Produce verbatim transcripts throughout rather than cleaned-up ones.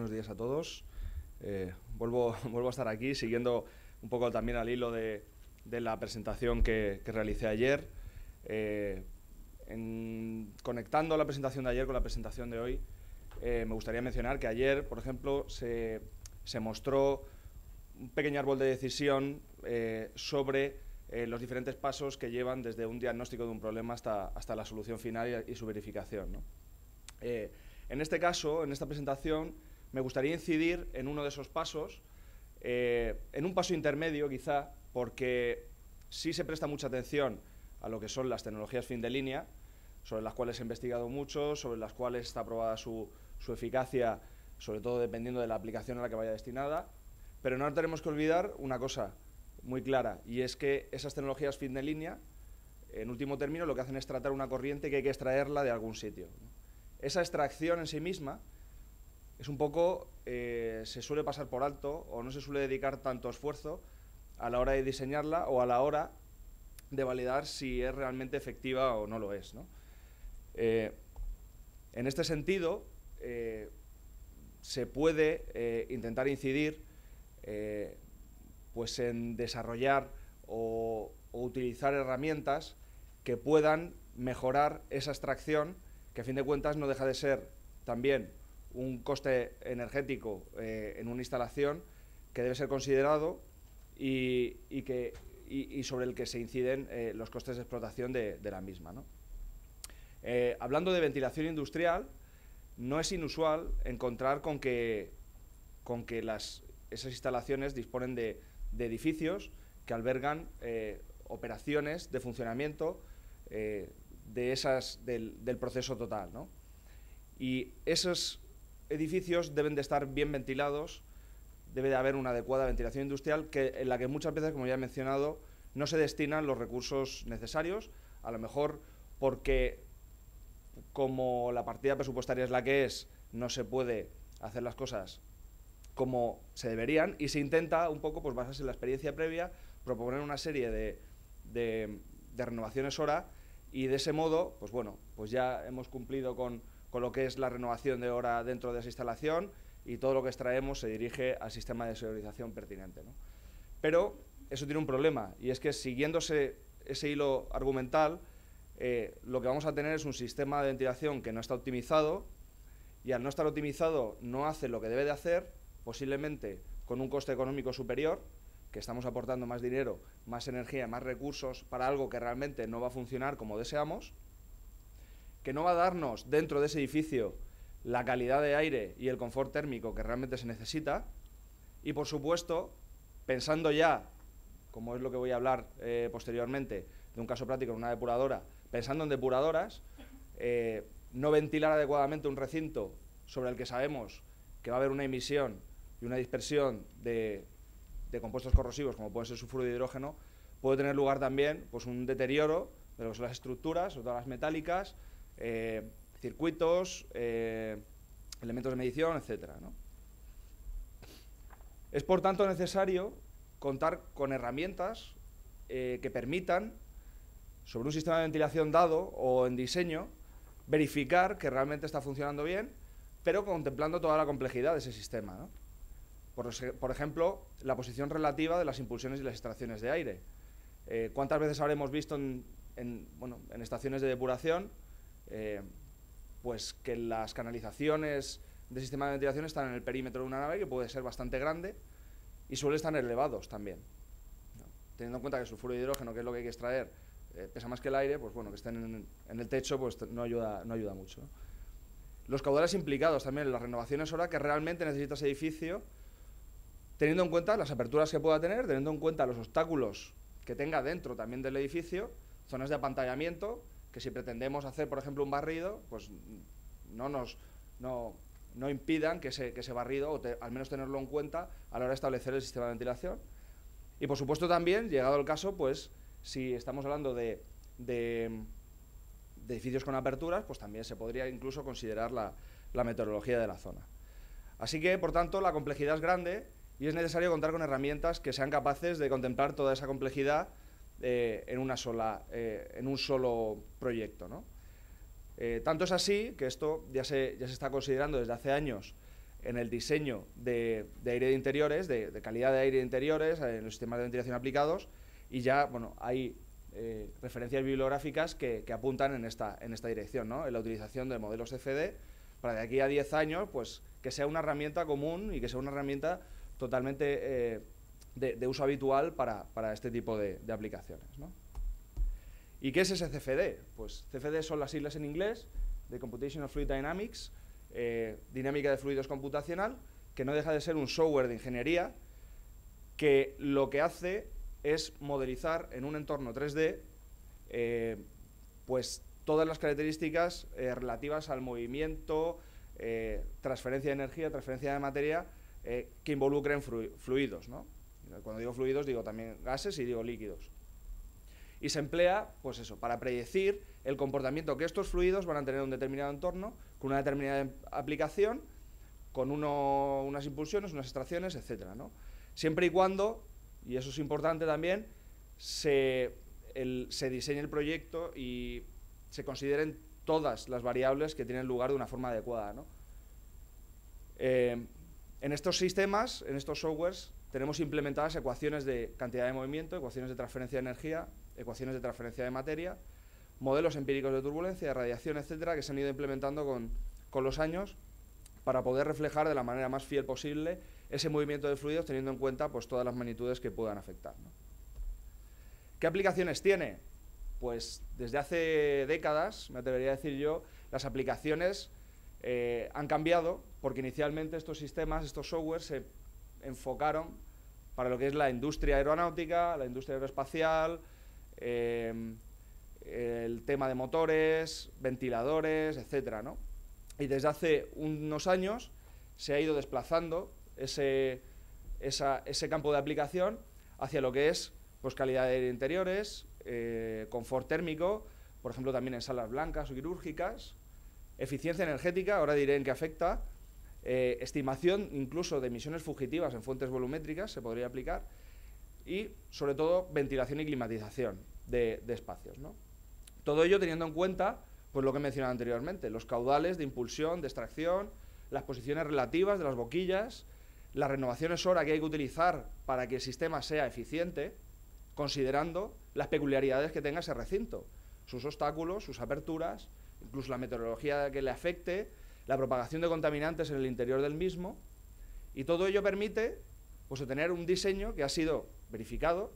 buenos días a todos. Eh, vuelvo, vuelvo a estar aquí siguiendo un poco también al hilo de, de la presentación que, que realicé ayer. Eh, en, conectando la presentación de ayer con la presentación de hoy, eh, me gustaría mencionar que ayer, por ejemplo, se, se mostró un pequeño árbol de decisión eh, sobre eh, los diferentes pasos que llevan desde un diagnóstico de un problema hasta, hasta la solución final y, y su verificación, ¿no? Eh, en este caso, en esta presentación, me gustaría incidir en uno de esos pasos, eh, en un paso intermedio quizá, porque sí se presta mucha atención a lo que son las tecnologías fin de línea, sobre las cuales he investigado mucho, sobre las cuales está probada su, su eficacia, sobre todo dependiendo de la aplicación a la que vaya destinada, pero no tenemos que olvidar una cosa muy clara, y es que esas tecnologías fin de línea, en último término, lo que hacen es tratar una corriente que hay que extraerla de algún sitio, ¿no? Esa extracción en sí misma es un poco, eh, se suele pasar por alto o no se suele dedicar tanto esfuerzo a la hora de diseñarla o a la hora de validar si es realmente efectiva o no lo es, ¿no? Eh, en este sentido, eh, se puede eh, intentar incidir eh, pues en desarrollar o, o utilizar herramientas que puedan mejorar esa extracción, que a fin de cuentas no deja de ser también un coste energético eh, en una instalación que debe ser considerado y, y, que, y, y sobre el que se inciden eh, los costes de explotación de, de la misma, ¿no? Eh, hablando de ventilación industrial, no es inusual encontrar con que, con que las, esas instalaciones disponen de, de edificios que albergan eh, operaciones de funcionamiento eh, de esas, del, del proceso total, ¿no? Y esos edificios deben de estar bien ventilados, debe de haber una adecuada ventilación industrial que, en la que muchas veces, como ya he mencionado, no se destinan los recursos necesarios, a lo mejor porque, como la partida presupuestaria es la que es, no se puede hacer las cosas como se deberían y se intenta un poco pues, basarse en la experiencia previa, proponer una serie de, de, de renovaciones hora y de ese modo, pues bueno, pues ya hemos cumplido con, con lo que es la renovación de hora dentro de esa instalación y todo lo que extraemos se dirige al sistema de segurización pertinente, ¿no? Pero eso tiene un problema y es que siguiéndose ese hilo argumental, eh, lo que vamos a tener es un sistema de ventilación que no está optimizado y al no estar optimizado no hace lo que debe de hacer, posiblemente con un coste económico superior, que estamos aportando más dinero, más energía, más recursos para algo que realmente no va a funcionar como deseamos, que no va a darnos dentro de ese edificio la calidad de aire y el confort térmico que realmente se necesita y, por supuesto, pensando ya, como es lo que voy a hablar eh, posteriormente, de un caso práctico en una depuradora, pensando en depuradoras, eh, no ventilar adecuadamente un recinto sobre el que sabemos que va a haber una emisión y una dispersión de de compuestos corrosivos, como puede ser sulfuro de hidrógeno, puede tener lugar también pues, un deterioro de lo que son las estructuras, sobre todo las metálicas, eh, circuitos, eh, elementos de medición, etcétera, ¿no? Es, por tanto, necesario contar con herramientas eh, que permitan, sobre un sistema de ventilación dado o en diseño, verificar que realmente está funcionando bien, pero contemplando toda la complejidad de ese sistema, ¿no? Por, por ejemplo, la posición relativa de las impulsiones y las extracciones de aire. Eh, ¿Cuántas veces habremos visto en, en, bueno, en estaciones de depuración eh, pues que las canalizaciones del sistema de ventilación están en el perímetro de una nave, que puede ser bastante grande, y suelen estar elevados también, ¿no? Teniendo en cuenta que el sulfuro de hidrógeno, que es lo que hay que extraer, eh, pesa más que el aire, pues bueno, que estén en, en el techo pues no ayuda, no ayuda mucho, ¿no? Los caudales implicados también en las renovaciones hora que realmente necesita ese edificio, teniendo en cuenta las aperturas que pueda tener, teniendo en cuenta los obstáculos que tenga dentro también del edificio, zonas de apantallamiento, que si pretendemos hacer, por ejemplo, un barrido, pues no nos no, no impidan que ese, que ese barrido, o te, al menos tenerlo en cuenta a la hora de establecer el sistema de ventilación. Y, por supuesto, también, llegado el caso, pues si estamos hablando de, de, de edificios con aperturas, pues también se podría incluso considerar la, la meteorología de la zona. Así que, por tanto, la complejidad es grande y es necesario contar con herramientas que sean capaces de contemplar toda esa complejidad eh, en, una sola, eh, en un solo proyecto, ¿no? Eh, tanto es así que esto ya se, ya se está considerando desde hace años en el diseño de, de aire de interiores, de, de calidad de aire de interiores, en los sistemas de ventilación aplicados, y ya, bueno, hay eh, referencias bibliográficas que, que apuntan en esta, en esta dirección, ¿no? En la utilización de modelos F D para de aquí a diez años, pues, que sea una herramienta común y que sea una herramienta totalmente eh, de, de uso habitual para, para este tipo de, de aplicaciones, ¿no? ¿Y qué es ese C F D? Pues C F D son las siglas en inglés de Computational Fluid Dynamics, eh, dinámica de fluidos computacional, que no deja de ser un software de ingeniería que lo que hace es modelizar en un entorno tres D eh, pues todas las características eh, relativas al movimiento, eh, transferencia de energía, transferencia de materia eh, que involucren fluidos, ¿no? Cuando digo fluidos digo también gases y digo líquidos. Y se emplea, pues eso, para predecir el comportamiento que estos fluidos van a tener en un determinado entorno, con una determinada aplicación, con uno, unas impulsiones, unas extracciones, etcétera, ¿no? Siempre y cuando, y eso es importante también, se, el, se diseñe el proyecto y se consideren todas las variables que tienen lugar de una forma adecuada, ¿no? Eh, en estos sistemas, en estos softwares, tenemos implementadas ecuaciones de cantidad de movimiento, ecuaciones de transferencia de energía, ecuaciones de transferencia de materia, modelos empíricos de turbulencia, de radiación, etcétera, que se han ido implementando con, con los años para poder reflejar de la manera más fiel posible ese movimiento de fluidos, teniendo en cuenta pues, todas las magnitudes que puedan afectar, ¿no? ¿Qué aplicaciones tiene? Pues desde hace décadas, me atrevería a decir yo, las aplicaciones eh, han cambiado, porque inicialmente estos sistemas, estos softwares, se enfocaron para lo que es la industria aeronáutica, la industria aeroespacial, eh, el tema de motores, ventiladores, etcétera, ¿no? Y desde hace unos años se ha ido desplazando ese, esa, ese campo de aplicación hacia lo que es pues, calidad de aire interiores, eh, confort térmico, por ejemplo también en salas blancas o quirúrgicas, eficiencia energética, ahora diré en qué afecta, eh, estimación incluso de emisiones fugitivas en fuentes volumétricas se podría aplicar, y sobre todo ventilación y climatización de, de espacios, ¿no? Todo ello teniendo en cuenta pues, lo que he mencionado anteriormente, los caudales de impulsión, de extracción, las posiciones relativas de las boquillas, las renovaciones hora que hay que utilizar para que el sistema sea eficiente, considerando las peculiaridades que tenga ese recinto, sus obstáculos, sus aperturas, incluso la meteorología que le afecte, la propagación de contaminantes en el interior del mismo, y todo ello permite pues, tener un diseño que ha sido verificado,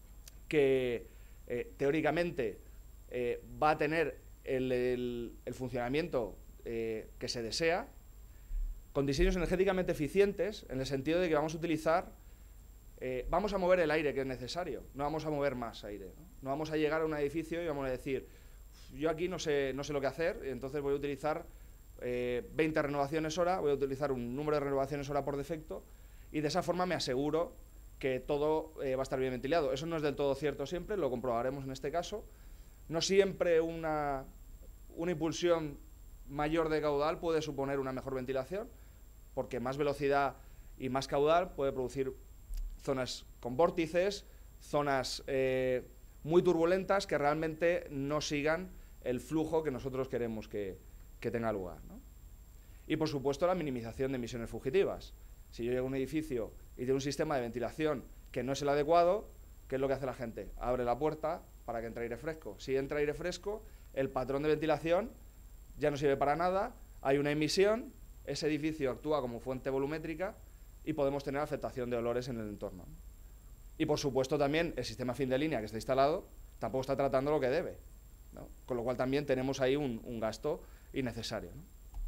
que eh, teóricamente eh, va a tener el, el, el funcionamiento eh, que se desea, con diseños energéticamente eficientes, en el sentido de que vamos a utilizar, eh, vamos a mover el aire que es necesario, no vamos a mover más aire, ¿no? No vamos a llegar a un edificio y vamos a decir, yo aquí no sé, no sé lo que hacer, entonces voy a utilizar eh, veinte renovaciones hora, voy a utilizar un número de renovaciones hora por defecto, y de esa forma me aseguro que todo eh, va a estar bien ventilado. Eso no es del todo cierto siempre, lo comprobaremos en este caso. No siempre una, una impulsión mayor de caudal puede suponer una mejor ventilación, porque más velocidad y más caudal puede producir zonas con vórtices, zonas eh, muy turbulentas que realmente no sigan el flujo que nosotros queremos que, que tenga lugar, ¿no? Y por supuesto la minimización de emisiones fugitivas. Si yo llego a un edificio y tiene un sistema de ventilación que no es el adecuado, ¿qué es lo que hace la gente? Abre la puerta para que entre aire fresco. Si entra aire fresco, el patrón de ventilación ya no sirve para nada, hay una emisión, ese edificio actúa como fuente volumétrica y podemos tener afectación de olores en el entorno. Y por supuesto también el sistema fin de línea que está instalado tampoco está tratando lo que debe, ¿no? Con lo cual también tenemos ahí un, un gasto innecesario, ¿no?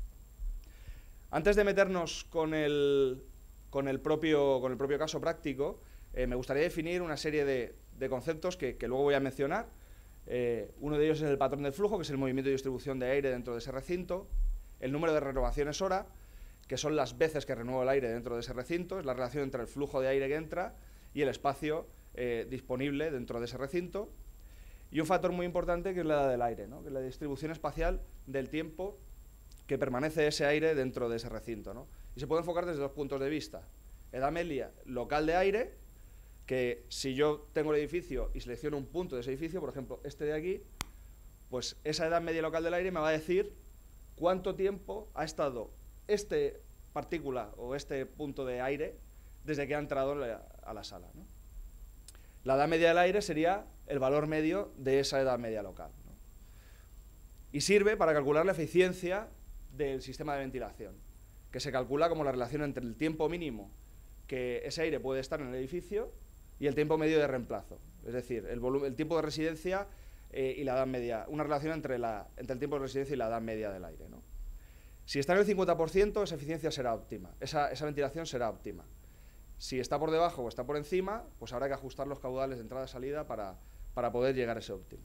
Antes de meternos con el, con el, propio, con el propio caso práctico, eh, me gustaría definir una serie de, de conceptos que, que luego voy a mencionar. Eh, uno de ellos es el patrón del flujo, que es el movimiento y distribución de aire dentro de ese recinto, el número de renovaciones hora, que son las veces que renueva el aire dentro de ese recinto, es la relación entre el flujo de aire que entra y el espacio eh, disponible dentro de ese recinto, y un factor muy importante que es la edad del aire, ¿no? Que es la distribución espacial del tiempo que permanece ese aire dentro de ese recinto, ¿no? Y se puede enfocar desde dos puntos de vista. Edad media local de aire, que si yo tengo el edificio y selecciono un punto de ese edificio, por ejemplo, este de aquí, pues esa edad media local del aire me va a decir cuánto tiempo ha estado este partícula o este punto de aire desde que ha entrado a la sala, ¿no? La edad media del aire sería el valor medio de esa edad media local, ¿no? Y sirve para calcular la eficiencia del sistema de ventilación, que se calcula como la relación entre el tiempo mínimo que ese aire puede estar en el edificio y el tiempo medio de reemplazo, es decir, el, el tiempo de residencia eh, y la edad media, una relación entre, la, entre el tiempo de residencia y la edad media del aire, ¿no? Si está en el cincuenta por ciento, esa eficiencia será óptima, esa, esa ventilación será óptima. Si está por debajo o está por encima, pues habrá que ajustar los caudales de entrada y salida para, para poder llegar a ese óptimo.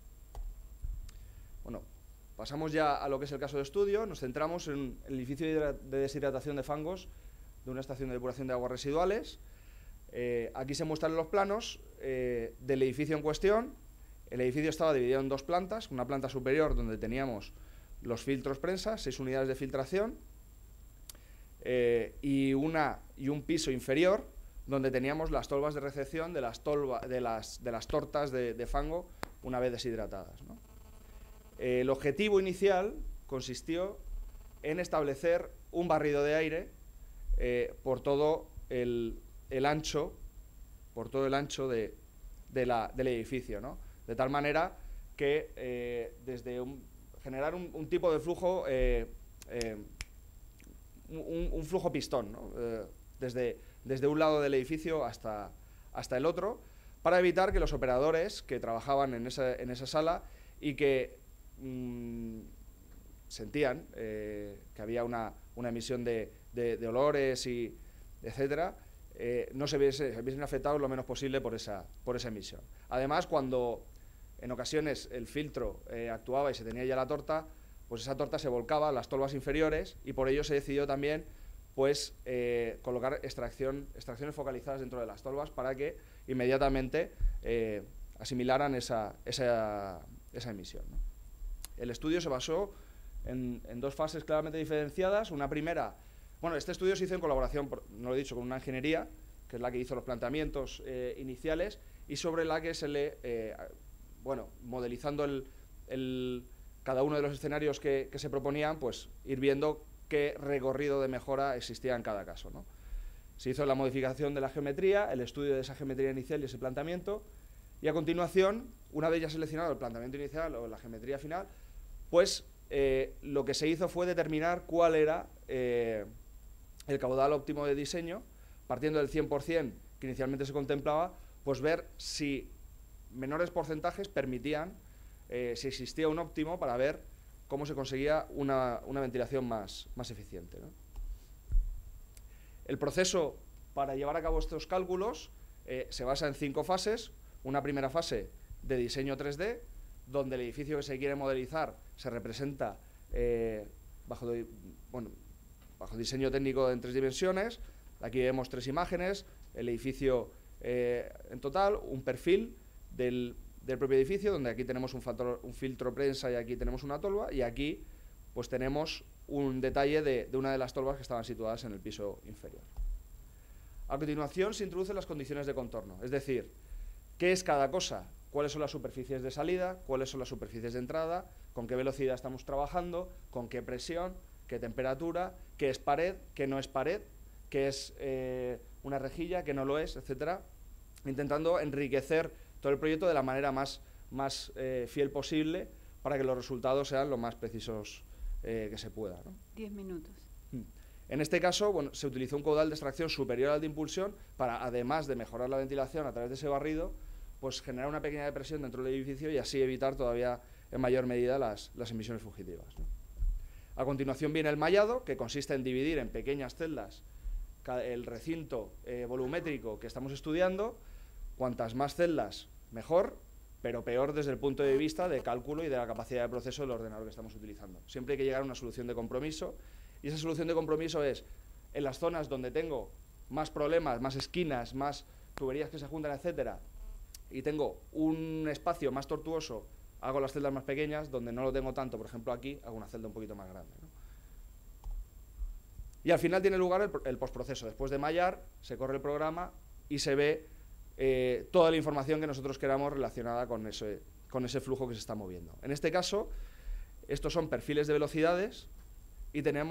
Bueno, pasamos ya a lo que es el caso de estudio. Nos centramos en el edificio de deshidratación de fangos de una estación de depuración de aguas residuales. Eh, aquí se muestran los planos eh, del edificio en cuestión. El edificio estaba dividido en dos plantas, una planta superior donde teníamos los filtros prensa, seis unidades de filtración, eh, y, una, y un piso inferior donde teníamos las tolvas de recepción de las, tolva, de las, de las tortas de, de fango una vez deshidratadas, ¿no? Eh, el objetivo inicial consistió en establecer un barrido de aire eh, por todo el, el ancho, por todo el ancho de, de la, del edificio, ¿no? De tal manera que eh, desde un, generar un, un tipo de flujo, eh, eh, un, un flujo pistón, ¿no? eh, desde, desde un lado del edificio hasta, hasta el otro, para evitar que los operadores que trabajaban en esa, en esa sala y que mmm, sentían eh, que había una, una emisión de, de, de olores, y etcétera, eh, no se viesen, se viesen afectados lo menos posible por esa, por esa emisión. Además, cuando en ocasiones el filtro eh, actuaba y se tenía ya la torta, pues esa torta se volcaba a las tolvas inferiores, y por ello se decidió también pues, eh, colocar extracción, extracciones focalizadas dentro de las tolvas para que inmediatamente eh, asimilaran esa, esa, esa emisión, ¿no? El estudio se basó en, en dos fases claramente diferenciadas. Una primera, bueno, este estudio se hizo en colaboración, por, no lo he dicho, con una ingeniería, que es la que hizo los planteamientos eh, iniciales, y sobre la que se le, eh, bueno, modelizando el, el, cada uno de los escenarios que, que se proponían, pues ir viendo qué recorrido de mejora existía en cada caso, ¿no? Se hizo la modificación de la geometría, el estudio de esa geometría inicial y ese planteamiento, y a continuación, una vez ya seleccionado el planteamiento inicial o la geometría final, pues eh, lo que se hizo fue determinar cuál era eh, el caudal óptimo de diseño, partiendo del cien por cien que inicialmente se contemplaba, pues ver si menores porcentajes permitían, eh, si existía un óptimo, para ver cómo se conseguía una, una ventilación más, más eficiente, ¿no? El proceso para llevar a cabo estos cálculos eh, se basa en cinco fases. Una primera fase de diseño tres D, donde el edificio que se quiere modelizar se representa eh, bajo, de, bueno, bajo diseño técnico en tres dimensiones. Aquí vemos tres imágenes, el edificio eh, en total, un perfil del, del propio edificio, donde aquí tenemos un, factor, un filtro prensa y aquí tenemos una tolva, y aquí pues tenemos un detalle de, de una de las tolvas que estaban situadas en el piso inferior. A continuación se introducen las condiciones de contorno, es decir, ¿qué es cada cosa? ¿Cuáles son las superficies de salida? ¿Cuáles son las superficies de entrada? ¿Con qué velocidad estamos trabajando? ¿Con qué presión? ¿Qué temperatura? ¿Qué es pared? ¿Qué no es pared? ¿Qué es eh, una rejilla? ¿Qué no lo es? Etcétera. Intentando enriquecer todo el proyecto de la manera más, más eh, fiel posible para que los resultados sean lo más precisos eh, que se pueda, ¿no? Diez minutos. En este caso, bueno, se utilizó un caudal de extracción superior al de impulsión para, además de mejorar la ventilación a través de ese barrido, pues generar una pequeña depresión dentro del edificio y así evitar todavía en mayor medida las, las emisiones fugitivas, ¿no? A continuación viene el mallado, que consiste en dividir en pequeñas celdas el recinto eh, volumétrico que estamos estudiando. Cuantas más celdas, mejor, pero peor desde el punto de vista de cálculo y de la capacidad de proceso del ordenador que estamos utilizando. Siempre hay que llegar a una solución de compromiso, y esa solución de compromiso es, en las zonas donde tengo más problemas, más esquinas, más tuberías que se juntan, etcétera, y tengo un espacio más tortuoso, hago las celdas más pequeñas. Donde no lo tengo tanto, por ejemplo aquí, hago una celda un poquito más grande, ¿no? Y al final tiene lugar el, el postproceso. Después de mallar, se corre el programa y se ve eh, toda la información que nosotros queramos relacionada con ese, con ese flujo que se está moviendo. En este caso, estos son perfiles de velocidades y tenemos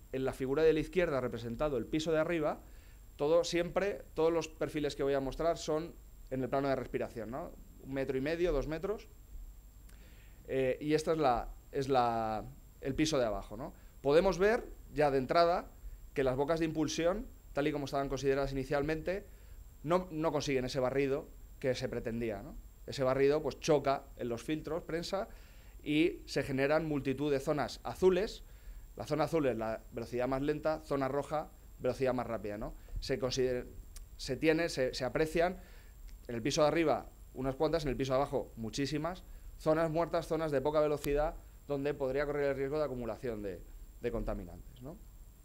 en la figura de la izquierda representado el piso de arriba, todo siempre, todos los perfiles que voy a mostrar son en el plano de respiración, ¿no? Un metro y medio, dos metros, eh, y este es, la, es la, el piso de abajo, ¿no? Podemos ver ya de entrada que las bocas de impulsión, tal y como estaban consideradas inicialmente, no, no consiguen ese barrido que se pretendía, ¿no? Ese barrido pues choca en los filtros prensa y se generan multitud de zonas azules. La zona azul es la velocidad más lenta, zona roja, velocidad más rápida, ¿no? Se, considera, se tiene, se, se aprecian en el piso de arriba unas cuantas, en el piso de abajo muchísimas, zonas muertas, zonas de poca velocidad, donde podría correr el riesgo de acumulación de, de contaminantes, ¿no?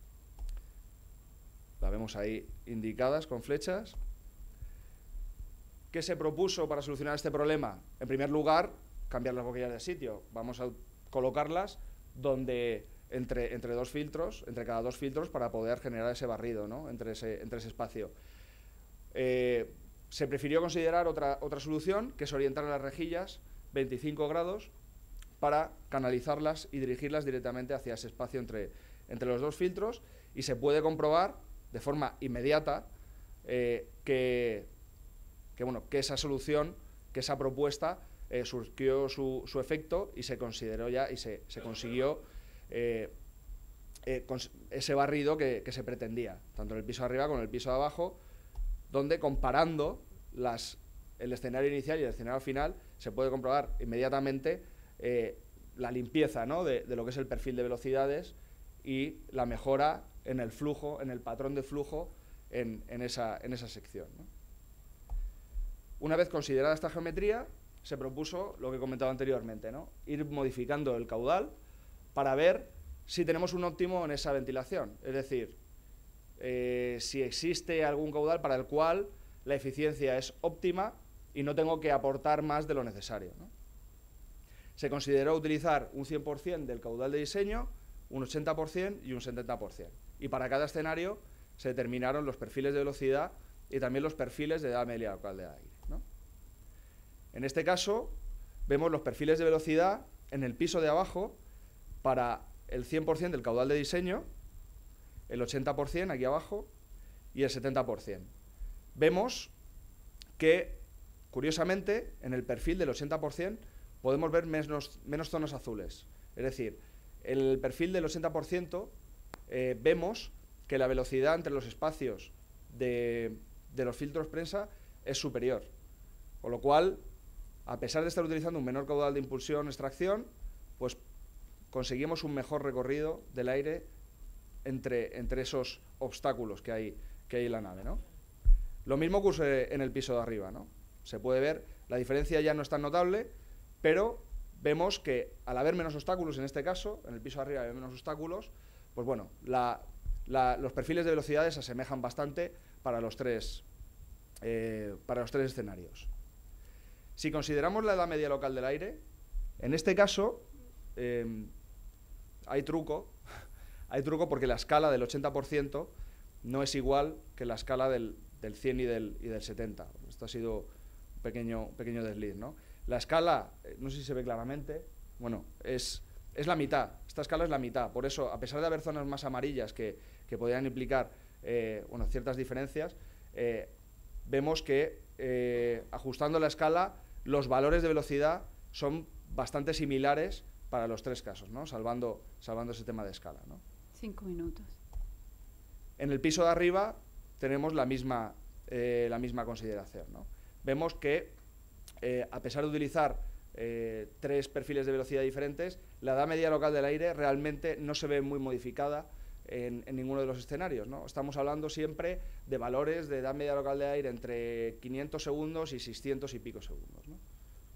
La vemos ahí indicadas con flechas. ¿Qué se propuso para solucionar este problema? En primer lugar, cambiar las boquillas de sitio. Vamos a colocarlas donde entre, entre dos filtros, entre cada dos filtros, para poder generar ese barrido, ¿no? entre, ese, entre ese espacio. Eh, se prefirió considerar otra, otra solución, que es orientar las rejillas veinticinco grados para canalizarlas y dirigirlas directamente hacia ese espacio entre, entre los dos filtros, y se puede comprobar de forma inmediata eh, que, que, bueno, que esa solución, que esa propuesta eh, surgió su, su efecto y se consideró ya y se, se consiguió eh, eh, ese barrido que, que se pretendía, tanto en el piso de arriba como en el piso de abajo, donde comparando las, el escenario inicial y el escenario final se puede comprobar inmediatamente eh, la limpieza, ¿no? de, de lo que es el perfil de velocidades y la mejora en el flujo, en el patrón de flujo en, en, esa, en esa sección, ¿no? Una vez considerada esta geometría, se propuso lo que he comentado anteriormente, ¿no? Ir modificando el caudal para ver si tenemos un óptimo en esa ventilación, es decir, eh, si existe algún caudal para el cual la eficiencia es óptima y no tengo que aportar más de lo necesario, ¿no? Se consideró utilizar un cien por cien del caudal de diseño, un ochenta por cien y un setenta por cien. Y para cada escenario se determinaron los perfiles de velocidad y también los perfiles de edad media local de aire, ¿no? En este caso, vemos los perfiles de velocidad en el piso de abajo para el cien por cien del caudal de diseño, el ochenta por cien aquí abajo y el setenta por cien. Vemos que, curiosamente, en el perfil del ochenta por cien podemos ver menos, menos zonas azules. Es decir, en el perfil del ochenta por ciento eh, vemos que la velocidad entre los espacios de, de los filtros prensa es superior. Con lo cual, a pesar de estar utilizando un menor caudal de impulsión-extracción, pues conseguimos un mejor recorrido del aire entre, entre esos obstáculos que hay, que hay en la nave, ¿no? Lo mismo ocurre en el piso de arriba, ¿no? Se puede ver, la diferencia ya no es tan notable, pero vemos que al haber menos obstáculos, en este caso, en el piso de arriba hay menos obstáculos, pues bueno, la, la, los perfiles de velocidades se asemejan bastante para los tres, eh, para los tres escenarios. Si consideramos la edad media local del aire, en este caso eh, hay truco, hay truco porque la escala del ochenta por ciento no es igual que la escala del, del cien y del, y del setenta. Esto ha sido un pequeño, pequeño desliz, ¿no? La escala, no sé si se ve claramente, bueno, es, es la mitad, esta escala es la mitad, por eso, a pesar de haber zonas más amarillas que, que podrían implicar eh, bueno, ciertas diferencias, eh, vemos que eh, ajustando la escala, los valores de velocidad son bastante similares para los tres casos, ¿no? Salvando, salvando ese tema de escala, ¿no? Cinco minutos. En el piso de arriba tenemos la misma, eh, la misma consideración, ¿no? Vemos que Eh, a pesar de utilizar eh, tres perfiles de velocidad diferentes, la edad media local del aire realmente no se ve muy modificada en, en ninguno de los escenarios, ¿no? Estamos hablando siempre de valores de edad media local de aire entre quinientos segundos y seiscientos y pico segundos, ¿no?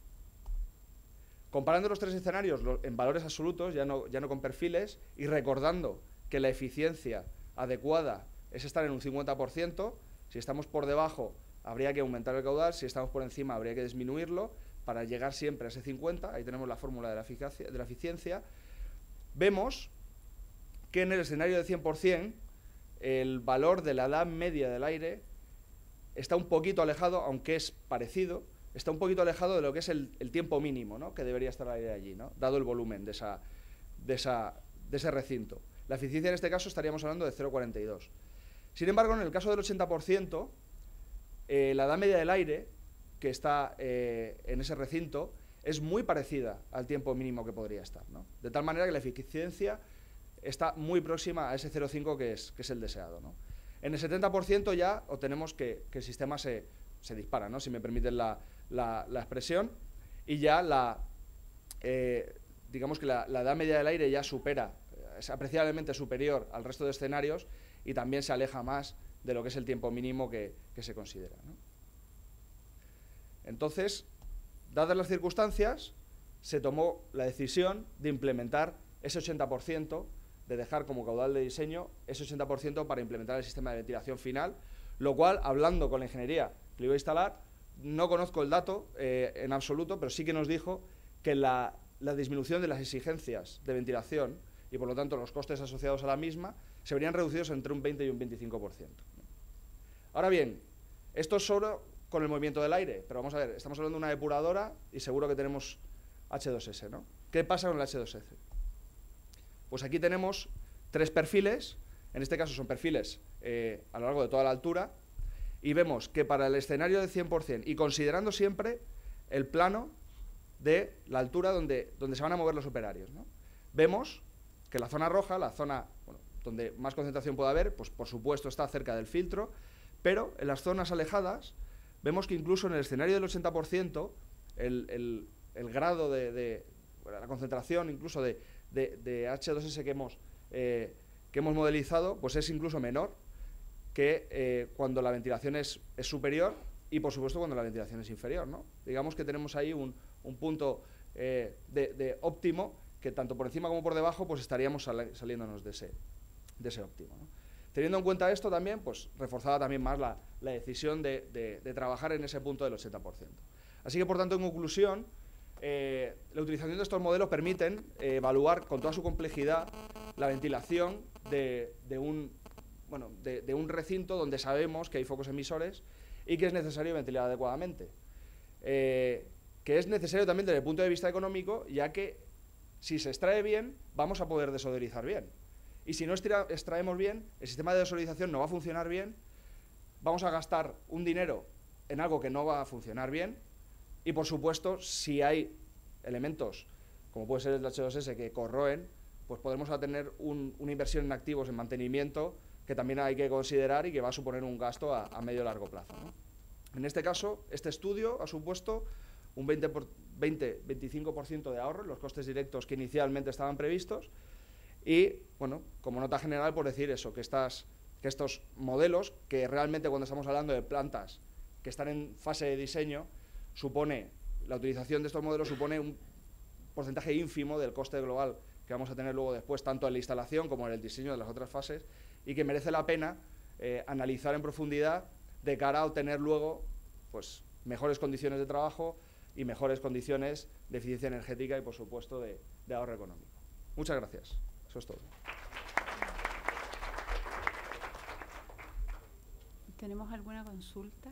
Comparando los tres escenarios lo, en valores absolutos, ya no, ya no con perfiles, y recordando que la eficiencia adecuada es estar en un cincuenta por ciento, si estamos por debajo habría que aumentar el caudal, si estamos por encima habría que disminuirlo para llegar siempre a ese cincuenta, ahí tenemos la fórmula de la, eficacia, de la eficiencia. Vemos que en el escenario de cien por cien el valor de la edad media del aire está un poquito alejado, aunque es parecido, está un poquito alejado de lo que es el, el tiempo mínimo, ¿no? Que debería estar el aire allí, ¿no? Dado el volumen de, esa, de, esa, de ese recinto. La eficiencia en este caso estaríamos hablando de cero coma cuarenta y dos. Sin embargo, en el caso del ochenta por ciento, eh, la edad media del aire que está eh, en ese recinto es muy parecida al tiempo mínimo que podría estar, ¿no? De tal manera que la eficiencia está muy próxima a ese cero coma cinco que es, que es el deseado, ¿no? En el setenta por ciento ya obtenemos que, que el sistema se, se dispara, ¿no? Si me permiten la, la, la expresión, y ya la, eh, digamos que la, la edad media del aire ya supera, es apreciablemente superior al resto de escenarios y también se aleja más de lo que es el tiempo mínimo que, que se considera, ¿no? Entonces, dadas las circunstancias, se tomó la decisión de implementar ese ochenta por ciento, de dejar como caudal de diseño ese ochenta por ciento para implementar el sistema de ventilación final, lo cual, hablando con la ingeniería que lo iba a instalar, no conozco el dato eh, en absoluto, pero sí que nos dijo que la, la disminución de las exigencias de ventilación y, por lo tanto, los costes asociados a la misma se verían reducidos entre un veinte y un veinticinco por ciento. Ahora bien, esto es solo con el movimiento del aire, pero vamos a ver, estamos hablando de una depuradora y seguro que tenemos hache dos ese, ¿no? ¿Qué pasa con el hache dos ese? Pues aquí tenemos tres perfiles, en este caso son perfiles eh, a lo largo de toda la altura, y vemos que para el escenario del cien por cien, y considerando siempre el plano de la altura donde, donde se van a mover los operarios, ¿no? Vemos que la zona roja, la zona bueno, donde más concentración puede haber, pues por supuesto está cerca del filtro, pero en las zonas alejadas vemos que incluso en el escenario del ochenta por ciento el, el, el grado de, de bueno, la concentración incluso de, de, de hache dos ese que hemos, eh, que hemos modelizado, pues es incluso menor que eh, cuando la ventilación es, es superior y, por supuesto, cuando la ventilación es inferior, ¿no? Digamos que tenemos ahí un, un punto eh, de, de óptimo que tanto por encima como por debajo pues estaríamos sal saliéndonos de ese, de ese óptimo, ¿no? Teniendo en cuenta esto también, pues reforzaba también más la, la decisión de, de, de trabajar en ese punto del ochenta por ciento. Así que, por tanto, en conclusión, eh, la utilización de estos modelos permiten eh, evaluar con toda su complejidad la ventilación de, de, un, bueno, de, de un recinto donde sabemos que hay focos emisores y que es necesario ventilar adecuadamente. Eh, que es necesario también desde el punto de vista económico, ya que si se extrae bien, vamos a poder desodorizar bien. Y si no extraemos bien, el sistema de desodorización no va a funcionar bien, vamos a gastar un dinero en algo que no va a funcionar bien y, por supuesto, si hay elementos, como puede ser el hache dos ese, que corroen, pues podremos tener un, una inversión en activos, en mantenimiento, que también hay que considerar y que va a suponer un gasto a, a medio y largo plazo, ¿no? En este caso, este estudio ha supuesto un veinte, veinticinco por ciento de ahorro en los costes directos que inicialmente estaban previstos. Y, bueno, como nota general, por decir eso, que, estas, que estos modelos, que realmente cuando estamos hablando de plantas que están en fase de diseño, supone, la utilización de estos modelos supone un porcentaje ínfimo del coste global que vamos a tener luego después, tanto en la instalación como en el diseño de las otras fases, y que merece la pena eh, analizar en profundidad de cara a obtener luego pues, mejores condiciones de trabajo y mejores condiciones de eficiencia energética y, por supuesto, de, de ahorro económico. Muchas gracias. Eso es todo. ¿Tenemos alguna consulta?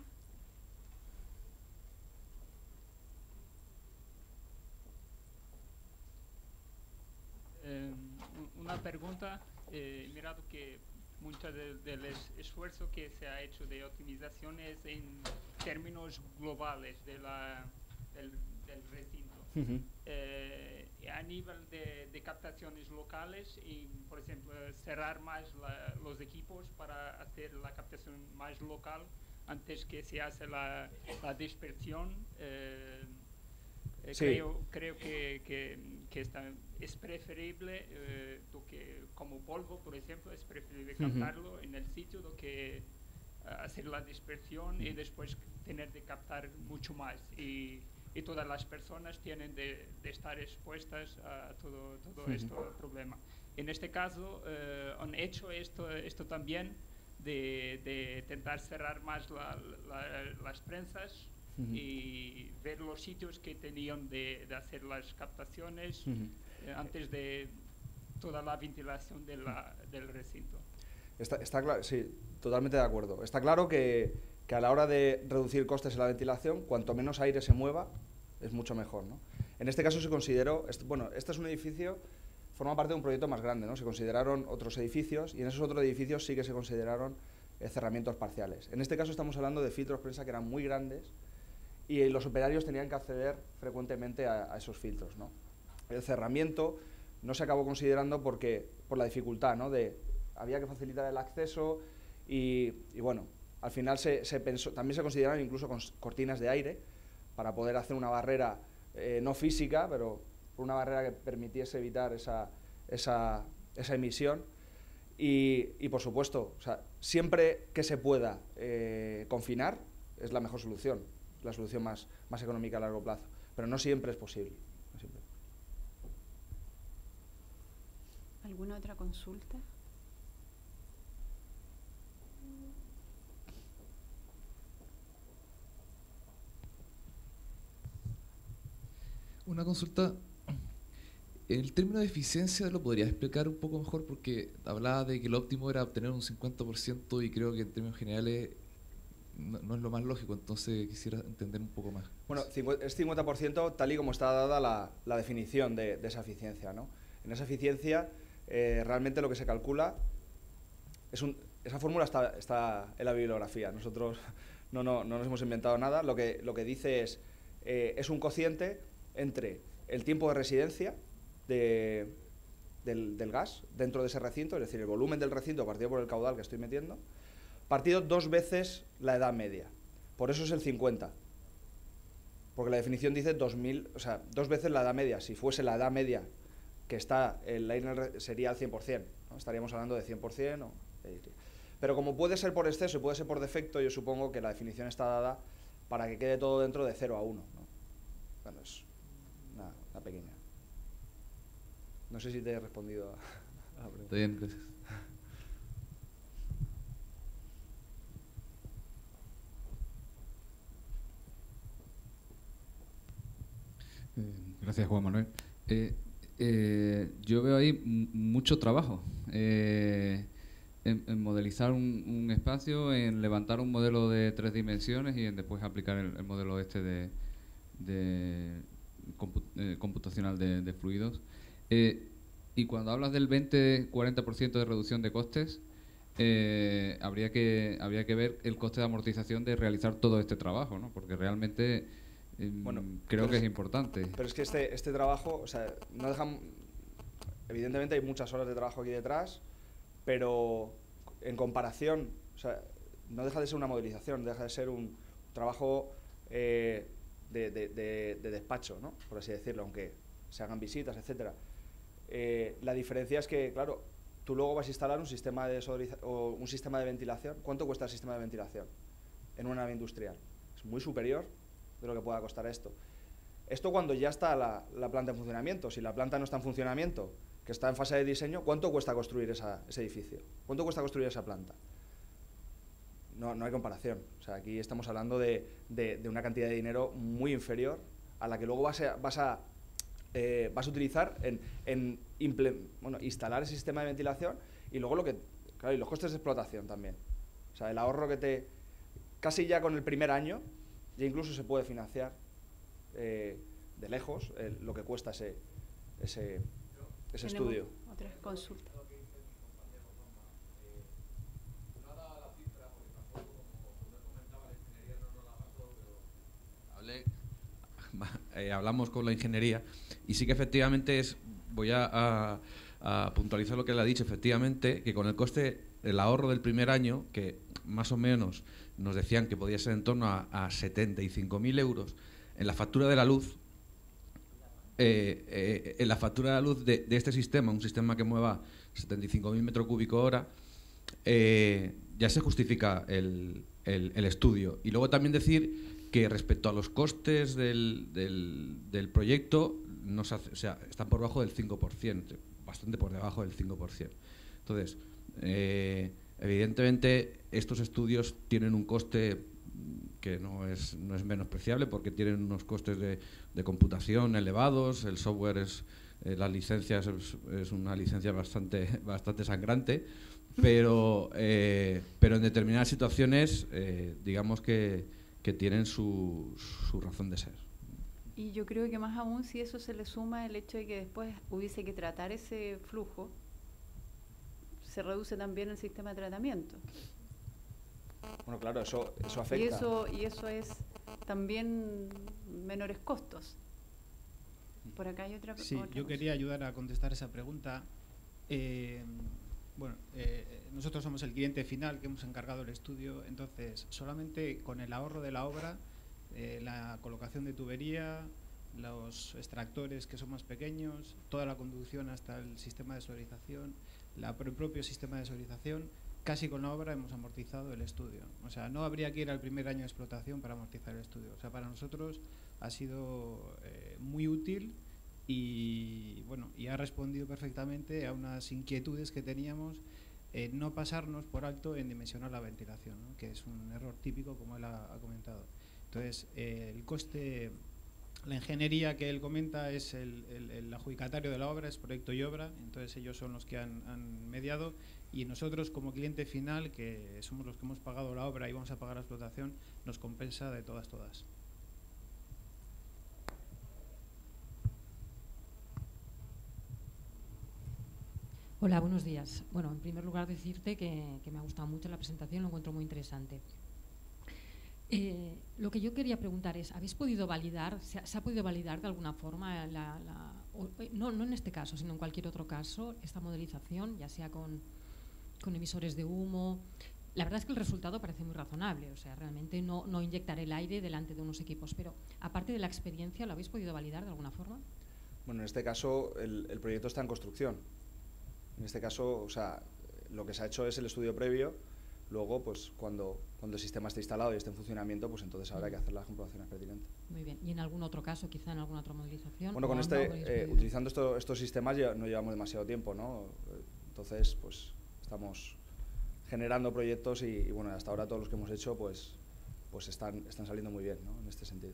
Eh, una pregunta, eh, mirado que mucho del de, de esfuerzo que se ha hecho de optimización es en términos globales de la, del, del recinto. Uh-huh. eh, a nivel de, de captaciones locales y, por ejemplo, cerrar más la, los equipos para hacer la captación más local antes que se hace la, la dispersión. Eh, eh, sí. Creo, creo que, que, que está, es preferible, eh, que como polvo, por ejemplo, es preferible captarlo uh-huh. en el sitio do que uh, hacer la dispersión uh-huh. y después tener de captar mucho más. Y, y todas las personas tienen de, de estar expuestas a todo, todo uh-huh. este problema. En este caso, eh, han hecho esto, esto también de, de intentar cerrar más la, la, las prensas uh-huh. y ver los sitios que tenían de, de hacer las captaciones uh-huh. eh, antes de toda la ventilación de la, del recinto. Está, está claro, sí, totalmente de acuerdo. Está claro que, que a la hora de reducir costes en la ventilación, cuanto menos aire se mueva, es mucho mejor, ¿no? En este caso se consideró, bueno, este es un edificio forma parte de un proyecto más grande, ¿no? Se consideraron otros edificios y en esos otros edificios sí que se consideraron eh, cerramientos parciales. En este caso estamos hablando de filtros prensa que eran muy grandes y los operarios tenían que acceder frecuentemente a, a esos filtros, ¿no? El cerramiento no se acabó considerando porque, por la dificultad, ¿no? De, había que facilitar el acceso y, y bueno, al final se, se pensó, también se consideraron incluso con cortinas de aire para poder hacer una barrera eh, no física, pero una barrera que permitiese evitar esa, esa, esa emisión. Y, y, por supuesto, o sea, siempre que se pueda eh, confinar es la mejor solución, es la solución más, más económica a largo plazo, pero no siempre es posible. No siempre. ¿Alguna otra consulta? Una consulta. El término de eficiencia lo podría explicar un poco mejor, porque hablaba de que lo óptimo era obtener un cincuenta por ciento y creo que en términos generales no, no es lo más lógico, entonces quisiera entender un poco más. Bueno, es cincuenta por ciento tal y como está dada la, la definición de, de esa eficiencia, ¿no? En esa eficiencia eh, realmente lo que se calcula es un, esa fórmula está, está en la bibliografía, nosotros no, no, no nos hemos inventado nada, lo que, lo que dice es, eh, es un cociente entre el tiempo de residencia de, del, del gas dentro de ese recinto, es decir, el volumen del recinto partido por el caudal que estoy metiendo, partido dos veces la edad media. Por eso es el cincuenta. Porque la definición dice dos mil, o sea, dos veces la edad media. Si fuese la edad media que está el aire sería al cien por cien, ¿no? Estaríamos hablando de cien por cien. O, pero como puede ser por exceso y puede ser por defecto, yo supongo que la definición está dada para que quede todo dentro de cero a uno, ¿no? Bueno, es una, una pequeña. No sé si te he respondido a, a la pregunta. Está bien, gracias. Eh, gracias, Juan Manuel. Eh, eh, yo veo ahí mucho trabajo eh, en, en modelizar un, un espacio, en levantar un modelo de tres dimensiones y en después aplicar el, el modelo este de, de compu eh, computacional de, de fluidos. Eh, y cuando hablas del veinte cuarenta por ciento de reducción de costes, eh, habría que habría que ver el coste de amortización de realizar todo este trabajo, ¿no? Porque realmente eh, Bueno, creo que es, es importante. Pero es que este, este trabajo, o sea, no dejan, evidentemente hay muchas horas de trabajo aquí detrás, pero en comparación, o sea, no deja de ser una modelización, deja de ser un trabajo eh, de, de, de, de despacho, ¿no? Por así decirlo, aunque se hagan visitas, etcétera. Eh, la diferencia es que, claro, tú luego vas a instalar un sistema de o un sistema de ventilación. ¿Cuánto cuesta el sistema de ventilación en una nave industrial? Es muy superior de lo que pueda costar esto. Esto cuando ya está la, la planta en funcionamiento. Si la planta no está en funcionamiento, que está en fase de diseño, ¿cuánto cuesta construir esa, ese edificio? ¿Cuánto cuesta construir esa planta? No, no hay comparación. O sea, aquí estamos hablando de, de, de una cantidad de dinero muy inferior a la que luego vas a, vas a Eh, vas a utilizar en, en bueno, instalar ese sistema de ventilación y luego lo que, claro, y los costes de explotación también. O sea, el ahorro que te, casi ya con el primer año, ya incluso se puede financiar eh, de lejos eh, lo que cuesta ese, ese, ese estudio. Otra consulta. Eh, hablamos con la ingeniería y sí que efectivamente es, voy a, a, a puntualizar lo que él ha dicho, efectivamente que con el coste, el ahorro del primer año, que más o menos nos decían que podía ser en torno a, a setenta y cinco mil euros, en la factura de la luz, eh, eh, en la factura de la luz de, de este sistema, un sistema que mueva setenta y cinco mil metros cúbicos hora, eh, ya se justifica el, el, el estudio. Y luego también decir que respecto a los costes del, del, del proyecto no se hace, o sea, están por debajo del cinco por ciento, bastante por debajo del cinco por ciento. Entonces, eh, evidentemente, estos estudios tienen un coste que no es, no es menospreciable porque tienen unos costes de, de computación elevados, el software es, eh, las licencias es, es una licencia bastante, bastante sangrante, pero, eh, pero en determinadas situaciones, eh, digamos que que tienen su, su razón de ser. Y yo creo que más aún si eso se le suma el hecho de que después hubiese que tratar ese flujo, se reduce también el sistema de tratamiento. Bueno, claro, eso, eso afecta. Y eso, y eso es también menores costos. Por acá hay otra Sí, otra yo cosa. quería ayudar a contestar esa pregunta. Eh, bueno, eh, nosotros somos el cliente final que hemos encargado el estudio, entonces solamente con el ahorro de la obra, eh, la colocación de tubería, los extractores que son más pequeños, toda la conducción hasta el sistema de solarización, la, el propio sistema de solarización, casi con la obra hemos amortizado el estudio. O sea, no habría que ir al primer año de explotación para amortizar el estudio. O sea, para nosotros ha sido eh, muy útil y, bueno, y ha respondido perfectamente a unas inquietudes que teníamos, eh, no pasarnos por alto en dimensionar la ventilación, ¿no? Que es un error típico, como él ha, ha comentado. Entonces, eh, el coste, la ingeniería que él comenta es el, el, el adjudicatario de la obra, es Proyecto y Obra, entonces ellos son los que han, han mediado, y nosotros como cliente final, que somos los que hemos pagado la obra y vamos a pagar la explotación, nos compensa de todas, todas. Hola, buenos días. Bueno, en primer lugar decirte que, que me ha gustado mucho la presentación, lo encuentro muy interesante. Eh, lo que yo quería preguntar es, ¿habéis podido validar, se ha, se ha podido validar de alguna forma, la, la, o, no, no en este caso, sino en cualquier otro caso, esta modelización, ya sea con, con emisores de humo? La verdad es que el resultado parece muy razonable, o sea, realmente no, no inyectar el aire delante de unos equipos, pero aparte de la experiencia, ¿lo habéis podido validar de alguna forma? Bueno, en este caso el, el proyecto está en construcción. En este caso, o sea, lo que se ha hecho es el estudio previo. Luego, pues cuando, cuando el sistema esté instalado y esté en funcionamiento, pues entonces habrá que hacer las comprobaciones pertinentes. Muy bien. ¿Y en algún otro caso, quizá en alguna otra modelización? Bueno, con no este, habréis eh, podido? utilizando esto, estos sistemas ya no llevamos demasiado tiempo, ¿no? Entonces, pues estamos generando proyectos y, y bueno, hasta ahora todos los que hemos hecho, pues, pues están, están saliendo muy bien, ¿no? En este sentido.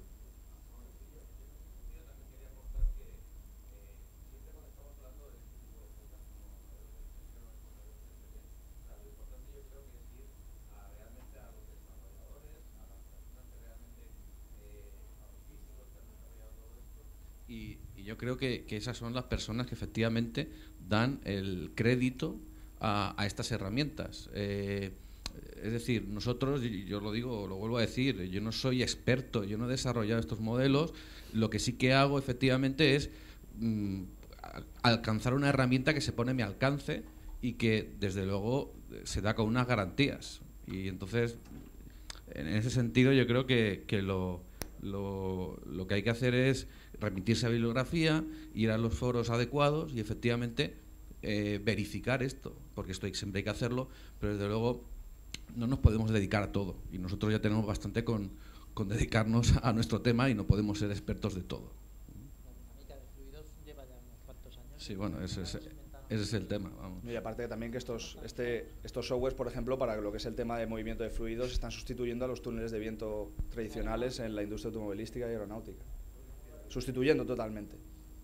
Y, y yo creo que, que esas son las personas que efectivamente dan el crédito a, a estas herramientas. Eh, es decir, nosotros, y yo lo digo, lo vuelvo a decir, yo no soy experto, yo no he desarrollado estos modelos, lo que sí que hago efectivamente es mm, alcanzar una herramienta que se pone a mi alcance y que desde luego se da con unas garantías. Y entonces, en ese sentido, yo creo que, que lo, lo, lo que hay que hacer es remitirse a bibliografía, ir a los foros adecuados y efectivamente eh, verificar esto, porque esto hay, siempre hay que hacerlo, pero desde luego no nos podemos dedicar a todo y nosotros ya tenemos bastante con, con dedicarnos a nuestro tema y no podemos ser expertos de todo. La dinámica de fluidos lleva ya unos cuantos años. Sí, bueno, ese es, ese es el tema. Vamos. Y aparte también que estos, este, estos softwares, por ejemplo, para lo que es el tema de movimiento de fluidos, están sustituyendo a los túneles de viento tradicionales en la industria automovilística y aeronáutica. Sustituyendo totalmente.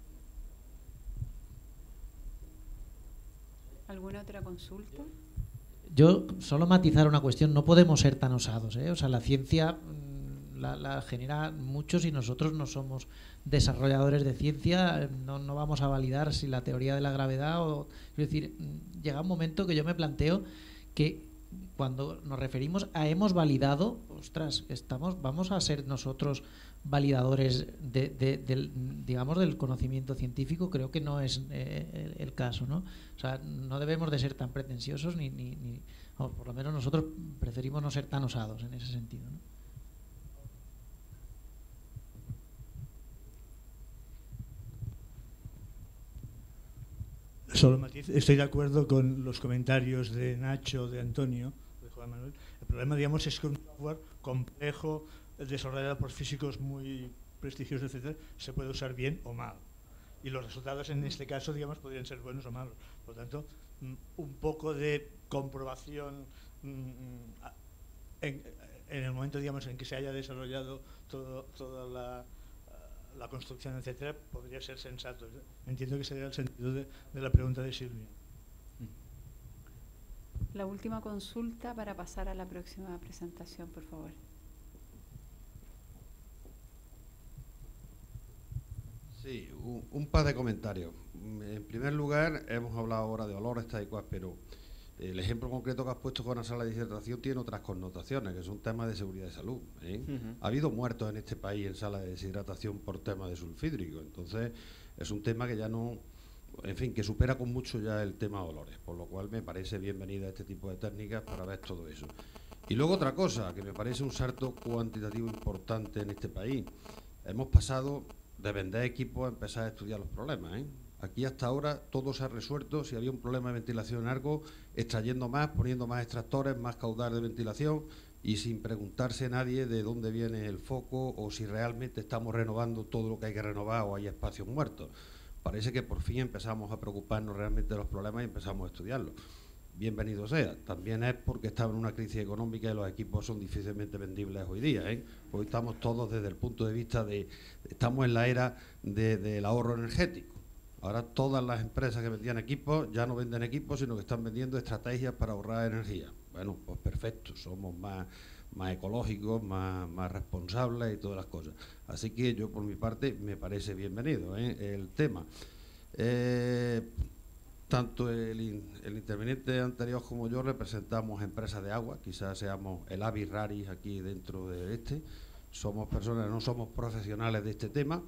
¿Alguna otra consulta? Yo solo matizar una cuestión, no podemos ser tan osados, ¿eh? O sea, la ciencia mmm, la, la genera muchos y nosotros no somos desarrolladores de ciencia, no, no vamos a validar si la teoría de la gravedad o... Es decir, llega un momento que yo me planteo que cuando nos referimos a hemos validado, ostras, estamos, vamos a ser nosotros validadores de, de, del, digamos, del conocimiento científico. Creo que no es eh, el, el caso, ¿no? O sea, no debemos de ser tan pretenciosos ni, ni, ni o por lo menos nosotros preferimos no ser tan osados en ese sentido, ¿no? Solo matiz, estoy de acuerdo con los comentarios de Nacho, de Antonio, de Juan Manuel. El problema, digamos, es que un software complejo, desarrollado por físicos muy prestigiosos, etcétera, se puede usar bien o mal. Y los resultados en este caso, digamos, podrían ser buenos o malos. Por lo tanto, un poco de comprobación en, en el momento, digamos, en que se haya desarrollado todo, toda la, la construcción, etcétera, podría ser sensato. Entiendo que sería el sentido de, de la pregunta de Silvia. La última consulta para pasar a la próxima presentación, por favor. Sí, un, un par de comentarios. En primer lugar, hemos hablado ahora de olores, tal y cual, pero el ejemplo concreto que has puesto con la sala de deshidratación tiene otras connotaciones, que son temas de seguridad y salud. ¿eh? Uh-huh. Ha habido muertos en este país en sala de deshidratación por temas de sulfídrico, entonces es un tema que ya no, en fin, que supera con mucho ya el tema de olores, por lo cual me parece bienvenida este tipo de técnicas para ver todo eso. Y luego otra cosa, que me parece un salto cuantitativo importante en este país. Hemos pasado de vender equipos a empezar a estudiar los problemas, ¿eh? Aquí hasta ahora todo se ha resuelto. Si había un problema de ventilación en algo, extrayendo más, poniendo más extractores, más caudal de ventilación y sin preguntarse a nadie de dónde viene el foco o si realmente estamos renovando todo lo que hay que renovar o hay espacios muertos. Parece que por fin empezamos a preocuparnos realmente de los problemas y empezamos a estudiarlos. Bienvenido sea. También es porque estamos en una crisis económica y los equipos son difícilmente vendibles hoy día, ¿eh? Hoy estamos todos desde el punto de vista de... Estamos en la era de, del ahorro energético. Ahora todas las empresas que vendían equipos ya no venden equipos, sino que están vendiendo estrategias para ahorrar energía. Bueno, pues perfecto, somos más, más ecológicos, más, más responsables y todas las cosas. Así que yo por mi parte me parece bienvenido, ¿eh? El tema. Eh, tanto el, el interviniente anterior como yo representamos empresas de agua, quizás seamos el avis raris aquí dentro de este. Somos personas, no somos profesionales de este tema.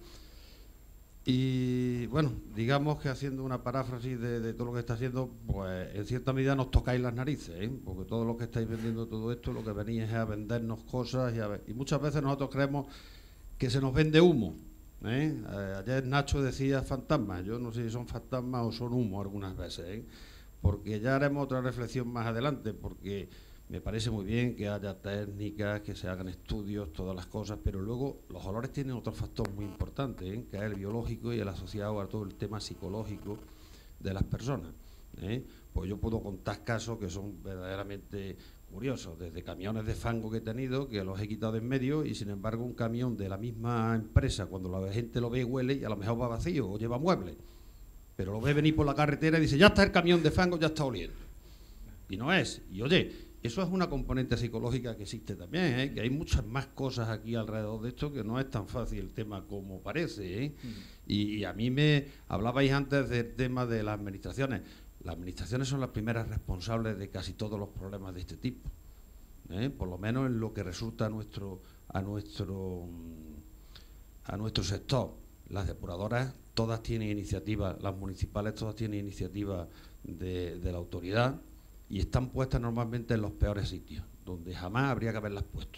Y bueno, digamos que haciendo una paráfrasis de, de todo lo que está haciendo, pues en cierta medida nos tocáis las narices, ¿eh? Porque todo lo que estáis vendiendo, todo esto, lo que venís es a vendernos cosas y, a ver, y muchas veces nosotros creemos que se nos vende humo, ¿eh? Eh, ayer Nacho decía fantasmas, yo no sé si son fantasmas o son humo algunas veces, ¿eh? Porque ya haremos otra reflexión más adelante, porque me parece muy bien que haya técnicas, que se hagan estudios, todas las cosas, pero luego los olores tienen otro factor muy importante, ¿eh? Que es el biológico y el asociado a todo el tema psicológico de las personas, ¿eh? Pues yo puedo contar casos que son verdaderamente curiosos, desde camiones de fango que he tenido, que los he quitado de en medio, y sin embargo un camión de la misma empresa, cuando la gente lo ve y huele, y a lo mejor va vacío o lleva muebles, pero lo ve venir por la carretera y dice, ya está el camión de fango, ya está oliendo. Y no es, y oye... Eso es una componente psicológica que existe también, ¿eh? Que hay muchas más cosas aquí alrededor de esto, que no es tan fácil el tema como parece, ¿eh? Mm. Y, y a mí me hablabais antes del tema de las administraciones. Las administraciones son las primeras responsables de casi todos los problemas de este tipo, ¿eh? Por lo menos en lo que resulta a nuestro, a nuestro, a nuestro sector. Las depuradoras todas tienen iniciativa, las municipales todas tienen iniciativa de, de la autoridad, y están puestas normalmente en los peores sitios, donde jamás habría que haberlas puesto.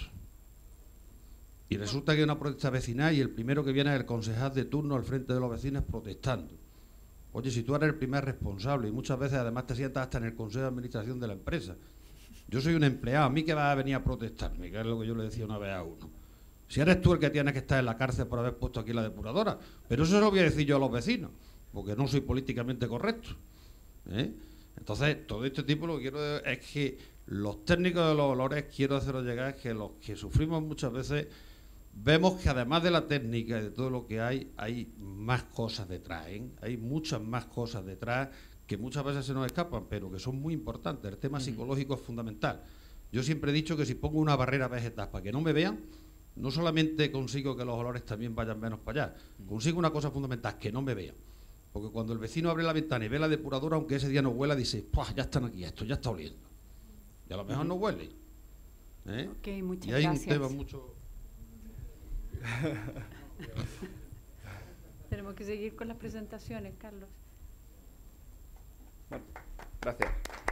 Y resulta que hay una protesta vecinal y el primero que viene es el concejal de turno al frente de los vecinos protestando. Oye, si tú eres el primer responsable y muchas veces además te sientas hasta en el consejo de administración de la empresa. Yo soy un empleado, ¿a mí que vas a venir a protestarme? Que es lo que yo le decía una vez a uno. Si eres tú el que tienes que estar en la cárcel por haber puesto aquí la depuradora, pero eso se lo voy a decir yo a los vecinos, porque no soy políticamente correcto, ¿eh? Entonces, todo este tipo lo que quiero es que los técnicos de los olores, quiero haceros llegar, es que los que sufrimos muchas veces, vemos que además de la técnica y de todo lo que hay, hay más cosas detrás, ¿eh? Hay muchas más cosas detrás que muchas veces se nos escapan, pero que son muy importantes. El tema uh-huh. psicológico es fundamental. Yo siempre he dicho que si pongo una barrera vegetal para que no me vean, no solamente consigo que los olores también vayan menos para allá, consigo una cosa fundamental, que no me vean. Porque cuando el vecino abre la ventana y ve la depuradora, aunque ese día no huela, dice, ¡puah! Ya están aquí, esto ya está oliendo. Y a lo mejor no huele, ¿eh? Ok, muchas y hay gracias. un tema mucho... Tenemos que seguir con las presentaciones, Carlos. Bueno, gracias.